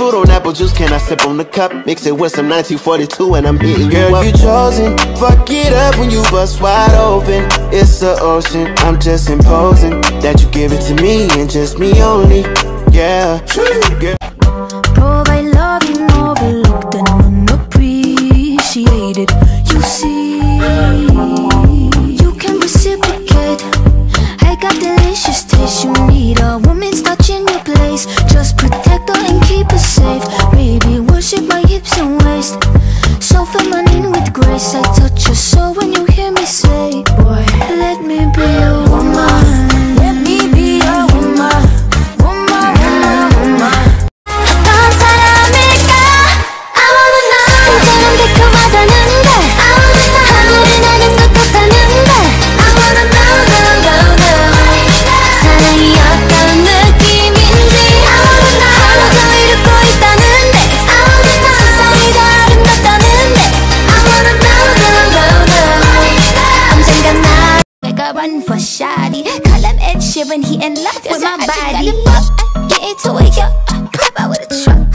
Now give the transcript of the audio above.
fruit on apple juice, can I sip on the cup? Mix it with some 1942 and I'm hitting you up. Girl, you chosen, fuck it up when you bust wide open. It's the ocean, I'm just imposing that you give it to me and just me only. Yeah, yeah. Provide love you overlooked and unappreciated. You see, you can reciprocate. I got delicious taste. You need a woman's touch in your place. Just protect her and keep her safe. Baby, worship my hips and waist. So feminine with grace. I touch your soul when you hear me say, boy, let me be a woman. Let me be a woman. Woman, woman, woman. 어떤 사람일까? I wanna know. 진짜는 달콤하다는데 I wanna know. 하늘이 나는 것 같다는데 I wanna know, know, know, know. 사랑이 어떤 느낌인지 I wanna know. 하나도 이루고 있다는데 I wanna know. 세상이 다 아름답다는데 I wanna know, know, know, know. 언젠가 나 make a run for shawty. Call him Ed Sheeran, he in love with my body. Get into it, yo. Pop out with a truck.